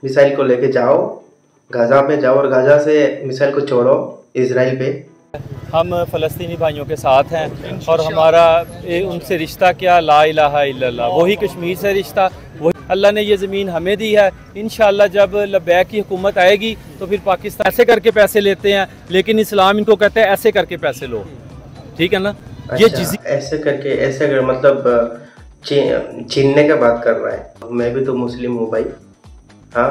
Missile को लेके जाओ, गाज़ा पे जाओ और गाज़ा से मिसाइल को छोड़ो इजराइल पे। हम फ़लस्तीनी भाइयों के साथ हैं और हमारा उनसे रिश्ता क्या, ला इलाहा इल्लल्लाह, वही कश्मीर से रिश्ता, वही अल्लाह ने ये ज़मीन हमें दी है। इंशाअल्लाह जब लब्बैक की हुकूमत आएगी तो फिर पाकिस्तान ऐसे करके पैसे लेते हैं, लेकिन इस्लाम इनको कहता है ऐसे करके पैसे लो, ठीक है ना। ये अच्छा, ऐसे करके, ऐसे कर मतलब छीनने का बात कर रहा है। मैं भी तो मुस्लिम हूँ भाई। हाँ,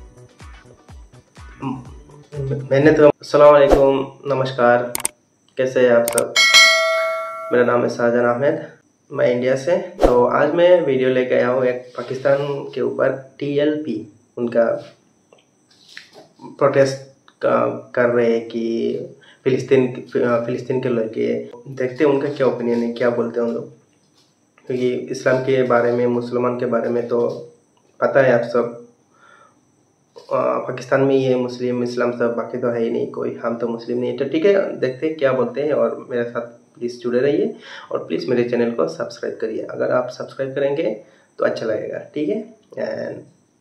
मैंने तो अस्सलाम वालेकुम, नमस्कार, कैसे हैं आप सब। मेरा नाम है शाहजहान अहमद, मैं इंडिया से। तो आज मैं वीडियो लेके आया हूँ एक पाकिस्तान के ऊपर। TLP उनका प्रोटेस्ट कर रहे हैं कि फ़िलिस्तीन के लेके। देखते हैं उनका क्या ओपिनियन है, क्या बोलते हैं उन लोग। क्योंकि इस्लाम के बारे में, मुसलमान के बारे में तो पता है आप सब। पाकिस्तान में ये मुस्लिम इस्लाम सब, बाकी तो है ही नहीं कोई। हम तो मुस्लिम नहीं है। तो ठीक है, देखते हैं क्या बोलते हैं और मेरे साथ प्लीज़ जुड़े रहिए और प्लीज़ मेरे चैनल को सब्सक्राइब करिए। अगर आप सब्सक्राइब करेंगे तो अच्छा लगेगा, ठीक है। एंड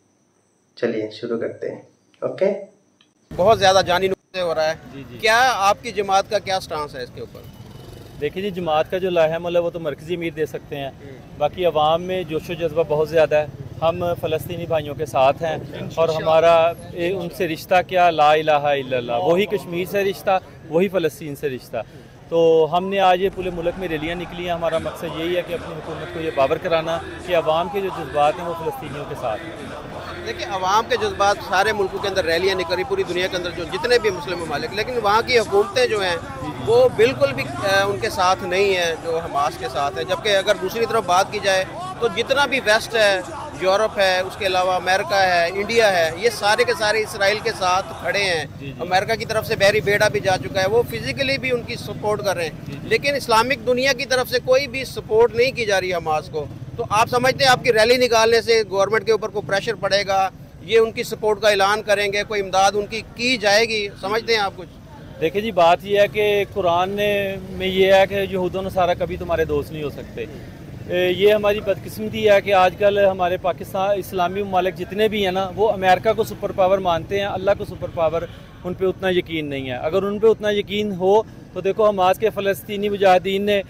चलिए शुरू करते हैं। ओके। बहुत ज़्यादा जानी नुकसान हो रहा है। जी। क्या आपकी जमात का क्या स्टांस है इसके ऊपर? देखिए जी, जमात का जो लाहेमल है वो तो मरकज़ी अमीर दे सकते हैं, बाकी अवाम में जोशो जज्बा बहुत ज़्यादा है। हम फ़लस्तीनी भाइयों के साथ हैं और हमारा उनसे रिश्ता क्या, ला इलाहा इल्लल्लाह, वही कश्मीर से रिश्ता, वही फ़लस्तीन से रिश्ता। तो हमने आज ये पूरे मुल्क में रैलियाँ निकली हैं। हमारा मकसद यही है कि अपनी हुकूमत को ये बावर कराना कि अवाम के जो जज्बात हैं वो फ़लस्तीनियों के साथ हैं। देखिए, अवाम के जज्बात सारे मुल्कों के अंदर रैलियाँ निकली, पूरी दुनिया के अंदर जो जितने भी मुस्लिम ममालिक, लेकिन वहाँ की हुकूमतें जो हैं वो बिल्कुल भी उनके साथ नहीं है, जो हमास के साथ है। जबकि अगर दूसरी तरफ बात की जाए तो जितना भी वेस्ट है, यूरोप है, उसके अलावा अमेरिका है, इंडिया है, ये सारे के सारे इसराइल के साथ खड़े हैं। अमेरिका की तरफ से बहरी बेड़ा भी जा चुका है, वो फिजिकली भी उनकी सपोर्ट कर रहे हैं। लेकिन इस्लामिक दुनिया की तरफ से कोई भी सपोर्ट नहीं की जा रही है हमास को। तो आप समझते हैं आपकी रैली निकालने से गवर्नमेंट के ऊपर कोई प्रेशर पड़ेगा, ये उनकी सपोर्ट का ऐलान करेंगे, कोई इमदाद उनकी की जाएगी? समझते हैं आप कुछ? देखिए जी, बात यह है कि कुरान में ये है कि यहूद व नसारा कभी तुम्हारे दोस्त नहीं हो सकते। ये हमारी बदकिस्मती है कि आजकल हमारे पाकिस्तान इस्लामी ममालिक जितने भी हैं ना, वो अमेरिका को सुपर पावर मानते हैं, अल्लाह को सुपर पावर उन पर उतना यकीन नहीं है। अगर उन पर उतना यकीन हो तो देखो, हमास के फ़लस्तीनी मुजाहिदीन ने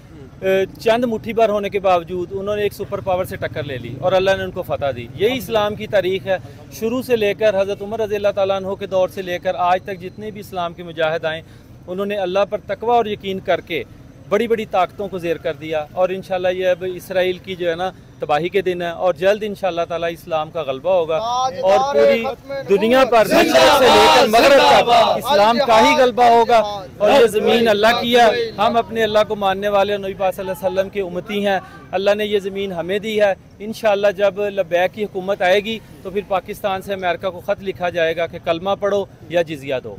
चंद मुट्ठी भर होने के बावजूद उन्होंने एक सुपर पावर से टक्कर ले ली और अल्लाह ने उनको फतह दी। यही इस्लाम की तारीख़ है। शुरू से लेकर हज़रत उमर रज़ी अल्लाह तआला अन्हु के दौर से लेकर आज तक जितने भी इस्लाम के मुजाहिद आए, उन्होंने अल्लाह पर तकवा और यकीन करके बड़ी बड़ी ताकतों को ज़ेर कर दिया। और इंशाल्लाह ये अब इसराइल की जो है ना तबाही के दिन है और जल्द इंशाल्लाह ताला इस्लाम का गलबा होगा और पूरी दुनिया पर मशरिक़ से लेकर मगरिब तक इस्लाम का ही गलबा होगा। और ये ज़मीन अल्लाह की है, हम अपने अल्लाह को मानने वाले नबी पाक सल्लल्लाहु अलैहि वसल्लम के उम्मती हैं। अल्लाह ने ये ज़मीन हमें दी है। इंशाअल्लाह जब लब्बैक की हुकूमत आएगी तो फिर पाकिस्तान से अमेरिका को ख़त लिखा जाएगा कि कलमा पढ़ो या जिजिया दो।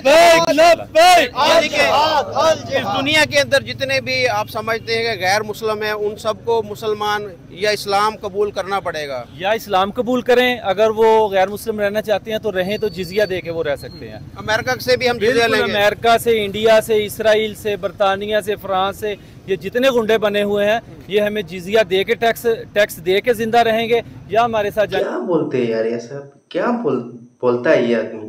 इस दुनिया के अंदर जितने भी आप समझते हैं कि गैर मुस्लिम हैं, उन सबको मुसलमान या इस्लाम कबूल करना पड़ेगा? या इस्लाम कबूल करें, अगर वो गैर मुस्लिम रहना चाहते हैं तो रहें, तो जिजिया दे के वो रह सकते हैं। अमेरिका से भी हम जिजिया लेंगे? अमेरिका से, इंडिया से, इसराइल से, बरतानिया से, फ्रांस से, ये जितने गुंडे बने हुए हैं ये हमें जिजिया दे के टैक्स दे के जिंदा रहेंगे या हमारे साथ क्या बोलते हैं यार, ये सब क्या बोलता है ये आदमी।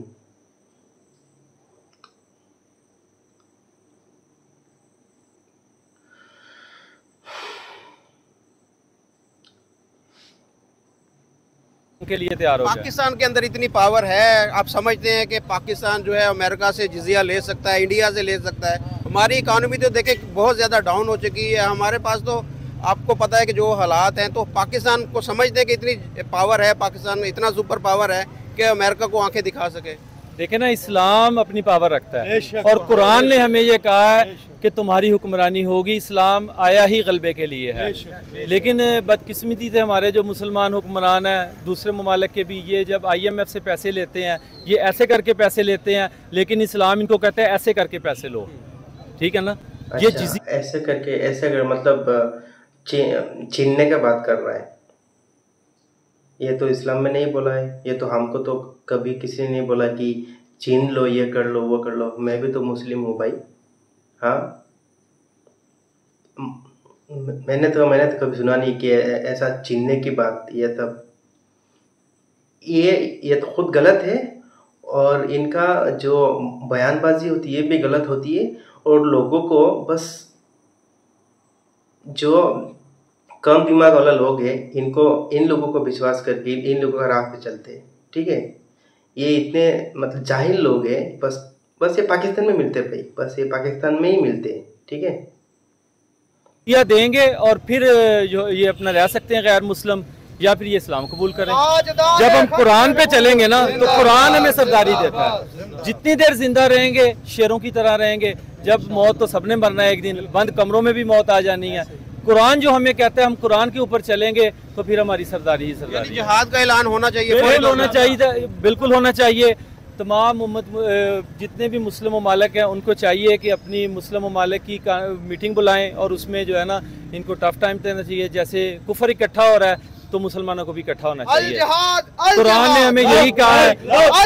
के लिए तैयार हो पाकिस्तान के अंदर इतनी पावर है, आप समझते हैं कि पाकिस्तान जो है अमेरिका से जिजिया ले सकता है, इंडिया से ले सकता है? हमारी इकानमी तो देखें बहुत ज़्यादा डाउन हो चुकी है। हमारे पास तो आपको पता है कि जो हालात हैं, तो पाकिस्तान को समझते हैं कि इतनी पावर है, पाकिस्तान में इतना सुपर पावर है कि अमेरिका को आंखें दिखा सके। देखे ना, इस्लाम अपनी पावर रखता है और कुरान ने हमें ये कहा है कि तुम्हारी हुक्मरानी होगी। इस्लाम आया ही गलबे के लिए है। लेकिन बदकिस्मती से हमारे जो मुसलमान हुक्मरान हैं दूसरे ममालिक के भी, ये जब IMF से पैसे लेते हैं, ये ऐसे करके पैसे लेते हैं, लेकिन इस्लाम इनको कहता है ऐसे करके पैसे लो, ठीक है ना। अच्छा, ये ऐसे करके, ऐसे कर मतलब छीनने का बात कर रहा है। ये तो इस्लाम में नहीं बोला है। ये तो हमको तो कभी किसी ने नहीं बोला कि छीन लो, ये कर लो, वो कर लो। मैं भी तो मुस्लिम हूँ भाई। हाँ, मैंने तो कभी सुना नहीं कि ऐसा छीनने की बात। ये तब ये तो खुद गलत है, और इनका जो बयानबाजी होती है भी गलत होती है, और लोगों को बस जो कम दिमाग वाला लोग हैं इन लोगों को विश्वास करके इन लोगों का राह पे चलते हैं। ठीक है, ये इतने मतलब जाहिल लोग हैं, बस ये पाकिस्तान में मिलते भाई, बस ये पाकिस्तान में ही मिलते हैं। ठीक है, या देंगे और फिर जो ये अपना रह सकते हैं गैर मुस्लिम, या फिर ये इस्लाम कबूल करें। जब हम कुरान पे चलेंगे ना तो कुरान हमें सरदारी देता है। जितनी देर जिंदा रहेंगे शेरों की तरह रहेंगे, जब मौत तो सबने मरना है एक दिन, बंद कमरों में भी मौत आ जानी है। कुरान जो हमें कहता है हम कुरान के ऊपर चलेंगे तो फिर हमारी सरदारी ही सरदारी। जिहाद का ऐलान होना चाहिए, बिल्कुल होना चाहिए। तमाम जितने भी मुस्लिम ममालिक हैं उनको चाहिए कि अपनी मुस्लिम ममालिक की मीटिंग बुलाएं और उसमें जो है ना इनको टफ टाइम देना चाहिए। जैसे कुफर इकट्ठा हो रहा है तो मुसलमानों को भी इकट्ठा होना चाहिए। कुरान ने हमें यही कहा है।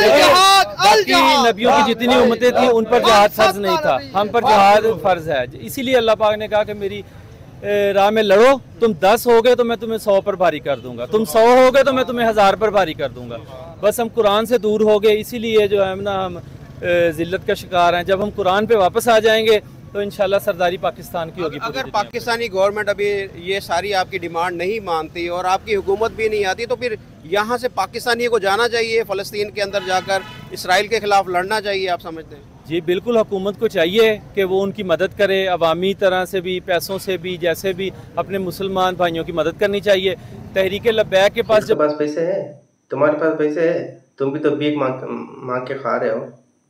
बाकी नबियों की जितनी उम्मतें थी उन पर जहाद फर्ज नहीं था, हम पर जहाद फर्ज है। इसीलिए अल्लाह पाक ने कहा कि मेरी राह में लड़ो, तुम 10 हो गए तो मैं तुम्हें 100 पर भारी कर दूंगा, तुम 100 हो गए तो मैं तुम्हें 1000 पर भारी कर दूंगा। बस हम कुरान से दूर हो गए, इसीलिए जो है ना हम जिल्लत का शिकार हैं। जब हम कुरान पे वापस आ जाएंगे तो इंशाल्लाह सरदारी पाकिस्तान की होगी। अगर पाकिस्तानी गवर्नमेंट अभी ये सारी आपकी डिमांड नहीं मानती और आपकी हुकूमत भी नहीं आती, तो फिर यहाँ से पाकिस्तानियों को जाना चाहिए, फ़लस्तीन के अंदर जाकर इसराइल के खिलाफ लड़ना चाहिए, आप समझते हैं? जी बिल्कुल, हुकूमत को चाहिए कि वो उनकी मदद करे, अवामी तरह से भी, पैसों से भी, जैसे भी अपने मुसलमान भाइयों की मदद करनी चाहिए। तहरीक लब्बैक के पास जब पैसे है, तुम्हारे पास पैसे है, तुम भी तो भीख मांग के खा रहे हो।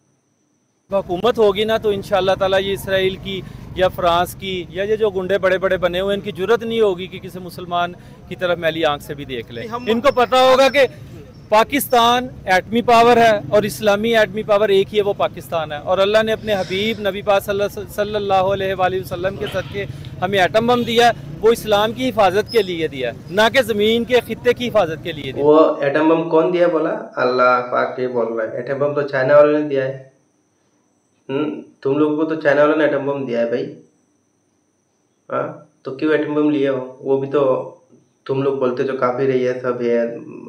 हुकूमत होगी ना तो इंशाअल्लाह ताला ये इसराइल की या फ्रांस की या ये जो गुंडे बड़े बड़े बने हुए इनकी जरूरत नहीं होगी कि किसी मुसलमान की तरफ मैली आंख से भी देख ले। इनको पता होगा कि पाकिस्तान एटमी पावर है और इस्लामी एटमी पावर एक ही है, वो पाकिस्तान है। और अल्लाह ने अपने हबीब नबी पाक सल्लल्लाहु अलैहि वसल्लम के सदके हमें एटम बम दिया, वो इस्लाम की हिफाजत के लिए दिया, ना कि ज़मीन के खित्ते की हिफाजत के लिए दिया। वो एटम बम कौन दिया बोला? अल्लाह पाक के बोल रहा है। एटम बम तो चाइना वालों ने दिया है। तुम लोगों को तो चाइना वालों ने एटम बम दिया है भाई। हाँ, तो क्यों एटम बम लिए हो? वो भी तो तुम लोग बोलते जो काफिर है, ये सब है,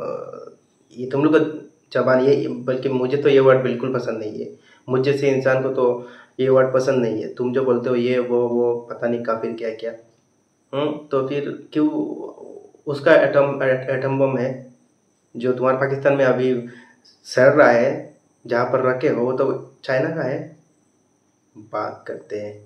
ये तुम लोग का जबान ये, बल्कि मुझे तो ये वर्ड बिल्कुल पसंद नहीं है। मुझ जैसे इंसान को तो ये वर्ड पसंद नहीं है। तुम जो बोलते हो ये वो पता नहीं काफिर क्या क्या। तो फिर क्यों उसका एटम बम है जो तुम्हारे पाकिस्तान में अभी सड़ रहा है, जहाँ पर रखे हो, वो तो चाइना का है। बात करते हैं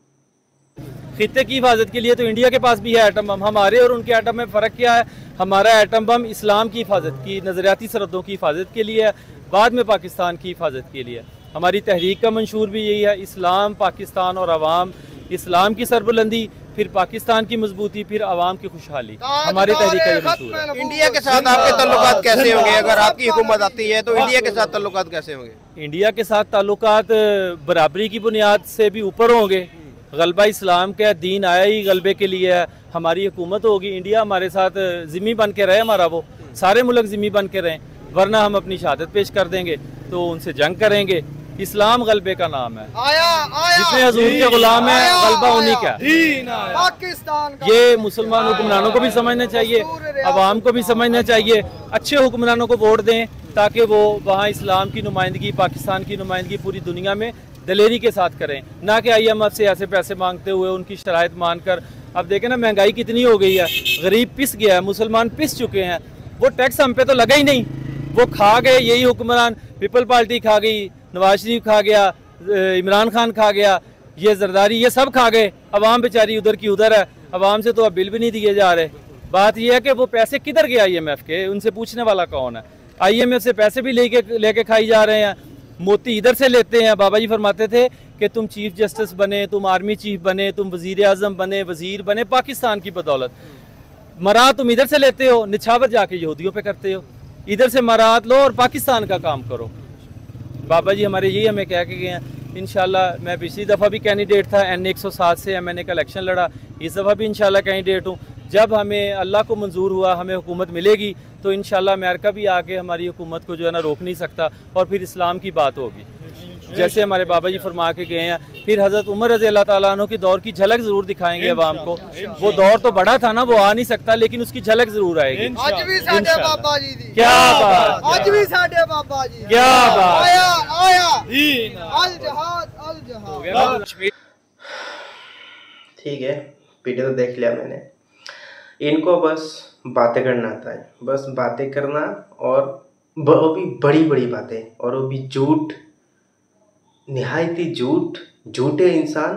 खित्ते की हिफाजत के लिए, तो इंडिया के पास भी है एटम बम। हमारे और उनके एटम में फ़र्क क्या है? हमारा एटम बम इस्लाम की हिफाजत की, नज़रियाती सरहदों की हिफाजत के लिए है, बाद में पाकिस्तान की हिफाजत के लिए। हमारी तहरीक का मंशूर भी यही है, इस्लाम, पाकिस्तान और अवाम। इस्लाम की सरबुलंदी, फिर पाकिस्तान की मजबूती, फिर अवाम की खुशहाली, हमारी तहरीक का ये मंशूर है। इंडिया के साथ आपके ताल्लुकात कैसे होंगे? अगर आपकी हुकूमत आती है तो इंडिया के साथ ताल्लुकात कैसे होंगे? इंडिया के साथ ताल्लुकात बराबरी की बुनियाद से भी ऊपर होंगे। गलबा इस्लाम का दीन आया ही गलबे के लिए है। हमारी हुकूमत होगी, इंडिया हमारे साथ ज़िम्मी बन के रहे, हमारा वो सारे मुल्क ज़िम्मी बन के रहें, वरना हम अपनी शहादत पेश कर देंगे तो उनसे जंग करेंगे। इस्लाम गलबे का नाम है, जितने हजूर के गुलाम हैं गलबा उन्हीं का पाकिस्तान। ये मुसलमान हुक्मरानों को भी समझना चाहिए, अवाम को भी समझना चाहिए। अच्छे हुक्मरानों को वोट दें ताकि वो वहाँ इस्लाम की नुमाइंदगी, पाकिस्तान की नुमाइंदगी पूरी दुनिया में दलेरी के साथ करें, ना कि IMF से ऐसे पैसे मांगते हुए उनकी शराइत मानकर। अब देखें ना महंगाई कितनी हो गई है, गरीब पिस गया है, मुसलमान पिस चुके हैं। वो टैक्स हम पे तो लगा ही नहीं, वो खा गए यही हुक्मरान। पीपल पार्टी खा गई, नवाज शरीफ खा गया, इमरान खान खा गया, ये जरदारी, ये सब खा गए। अवाम बेचारी उधर की उधर है, अवाम से तो अब बिल भी नहीं दिए जा रहे। बात यह है कि वो पैसे किधर गए IMF के, उनसे पूछने वाला कौन है? IMF से पैसे भी लेके खाई जा रहे हैं, मोती इधर से लेते हैं। बाबा जी फरमाते थे कि तुम चीफ जस्टिस बने, तुम आर्मी चीफ बने, तुम वजीर आजम बने, वजीर बने पाकिस्तान की बदौलत। मरात तुम इधर से लेते हो, निछावर जाके यहूदियों पे करते हो। इधर से मरात लो और पाकिस्तान का काम करो। बाबा जी हमारे यही हमें कह के गए हैं। इंशाल्लाह मैं पिछली दफ़ा भी कैंडिडेट था, N 107 से MNA का इलेक्शन लड़ा, इस दफ़ा भी इंशाल्लाह कैंडिडेट हूँ। जब हमें अल्लाह को मंजूर हुआ, हमें हुकूमत मिलेगी तो इंशाल्लाह अमेरिका भी आके हमारी हुकूमत को जो है ना रोक नहीं सकता, और फिर इस्लाम की बात होगी। जैसे हमारे बाबा जी फरमा के गए हैं। फिर हज़रत उमर रज़ी अल्लाह ताला अन्हु की दौर की झलक ज़रूर दिखाएंगे अवाम को। वो दौर तो बड़ा था ना, वो आ नहीं सकता, लेकिन उसकी झलक ज़रूर आएगी। आज भी साडे बाबा जी दी क्या बात, आज भी साडे बाबा जी क्या बात, आया आया अल जहाद। ठीक है, वीडियो तो देख लिया मैंने। इनको बस बातें करना आता है, बस बातें करना, और वो भी बड़ी बड़ी बातें, और वो भी झूठ, निहायती झूठ, झूठे इंसान।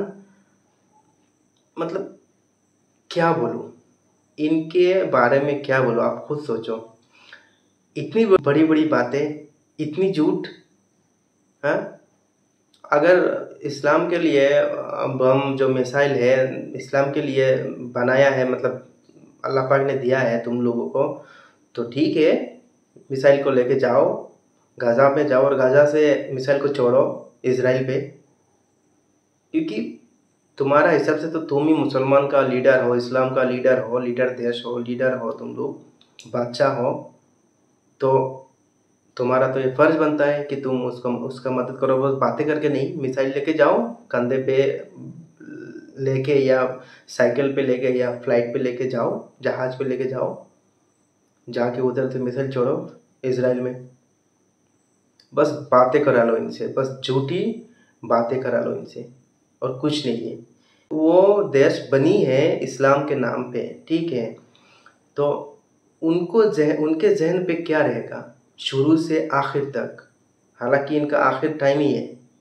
मतलब क्या बोलूं इनके बारे में, क्या बोलूं, आप खुद सोचो। इतनी बड़ी बड़ी बातें, इतनी झूठ। हाँ, अगर इस्लाम के लिए बम जो मिसाइल है इस्लाम के लिए बनाया है, मतलब अल्लाह पाक ने दिया है तुम लोगों को, तो ठीक है, मिसाइल को लेके जाओ, गाज़ा में जाओ और गाज़ा से मिसाइल को छोड़ो इजराइल पे। क्योंकि तुम्हारा हिसाब से तो तुम ही मुसलमान का लीडर हो, इस्लाम का लीडर हो, लीडर देश हो, लीडर हो, तुम लोग बादशाह हो, तो तुम्हारा तो ये फ़र्ज बनता है कि तुम उसका मदद करो। बस बातें करके नहीं, मिसाइल लेके जाओ, कंधे पे लेके या साइकिल पे लेके या फ्लाइट पे लेके जाओ, जहाज़ पे लेके जाओ, जाके उधर से मिसाइल छोड़ो इजराइल में। बस बातें करा लो इनसे, बस झूठी बातें करा लो इनसे, और कुछ नहीं है। वो देश बनी है इस्लाम के नाम पे, ठीक है, तो उनके जहन पे क्या रहेगा शुरू से आखिर तक, हालांकि इनका आखिर टाइम ही है।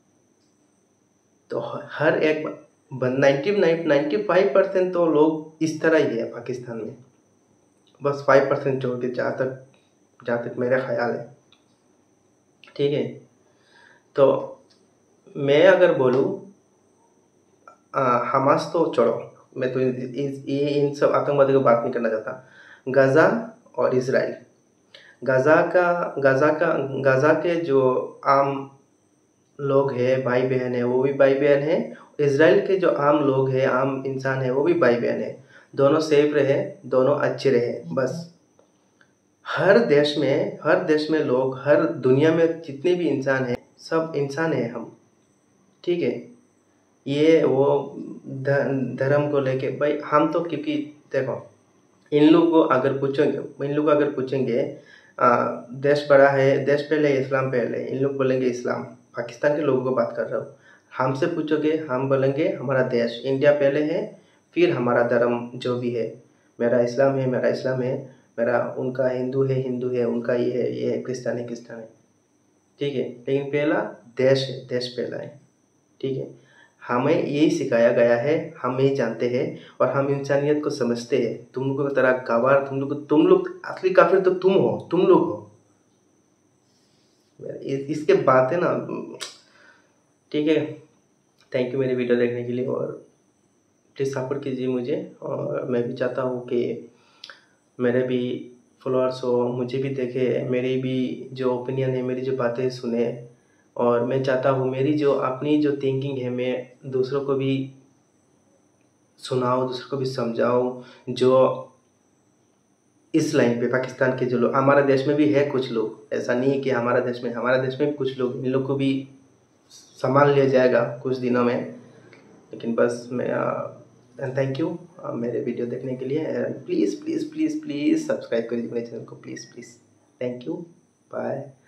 तो हर एक 95% तो लोग इस तरह ही है पाकिस्तान में, बस 5% छोड़ के, जहाँ तक मेरा ख्याल है, ठीक है। तो मैं अगर बोलूँ, हमास तो छोड़ो, मैं तो इन सब आतंकवादी को बात नहीं करना चाहता। गाज़ा और इजराइल, गाज़ा के जो आम लोग हैं, भाई बहन है, वो भी भाई बहन है। इजराइल के जो आम लोग हैं, आम इंसान है, वो भी भाई बहन है। दोनों सेफ रहे, दोनों अच्छे रहे। बस हर देश में लोग, हर दुनिया में जितने भी इंसान हैं, सब इंसान हैं हम, ठीक है। ये वो धर्म को लेके भाई हम तो, क्योंकि देखो, इन लोग को अगर पूछेंगे देश बड़ा है, देश पहले, इस्लाम पहले, इन लोग बोलेंगे इस्लाम। पाकिस्तान के लोगों को बात कर रहा हूँ। हमसे पूछोगे, हम बोलेंगे हमारा देश इंडिया पहले है, फिर हमारा धर्म जो भी है। मेरा इस्लाम है, मेरा इस्लाम है, मेरा, उनका हिंदू है, उनका ये है, क्रिस्तान है, ठीक है। लेकिन पहला देश है, देश पहला है, ठीक है। हमें यही सिखाया गया है, हम यही जानते हैं, और हम इंसानियत को समझते हैं। तुम लोगों की तरह गवार, तुम लोग असली काफिर तो तुम लोग हो। इसके बात है ना, ठीक है। थैंक यू मेरी वीडियो देखने के लिए, और प्लीज़ सपोर्ट कीजिए मुझे। और मैं भी चाहता हूँ कि मेरे भी फॉलोअर्स हो, मुझे भी देखे, मेरी भी जो ओपिनियन है, मेरी जो बातें सुने। और मैं चाहता हूँ मेरी जो अपनी जो थिंकिंग है, मैं दूसरों को भी सुनाऊँ, दूसरों को भी समझाऊँ। जो इस लाइन पे पाकिस्तान के जो लोग, हमारे देश में भी है कुछ लोग, ऐसा नहीं है कि हमारे देश में कुछ लोग, इन लोग को भी संभाल लिया जाएगा कुछ दिनों में। लेकिन बस मैं थैंक यू मेरे वीडियो देखने के लिए। प्लीज़ सब्सक्राइब करिए मेरे चैनल को, प्लीज़। Thank you, bye.